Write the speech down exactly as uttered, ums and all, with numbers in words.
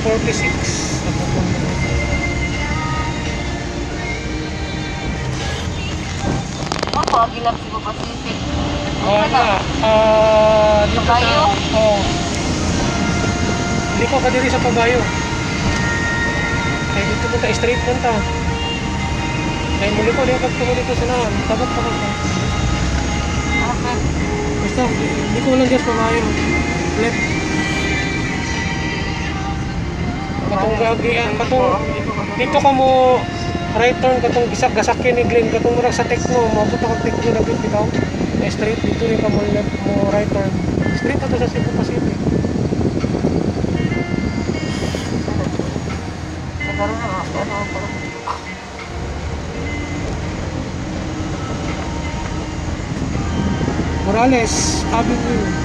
forty-six. Ako, agilap si Pacific. Oh, na. Ah, dito sa... Pabayo? Oh. Hindi ko ka diri sa Pabayo. Ay, dito mo ta, straight lang ta. Ay, muli ko, hindi ko pagtungo dito sa naan. Tabot pa ko ta. Okay. Basta, hindi ko lang dyan Pabayo. Left. Katong gagi, ah, katong... Dito ka mo... Right turn katong gisak gasakin ni Glenn katong murag sa Tekno, maabot ako Tekno na bit bitaw. Eh, straight dito rin ka mo left mo right turn. Straight ato sa Cebu Pacific. Nagkaroon na ako. Ano ako? Morales Avenue.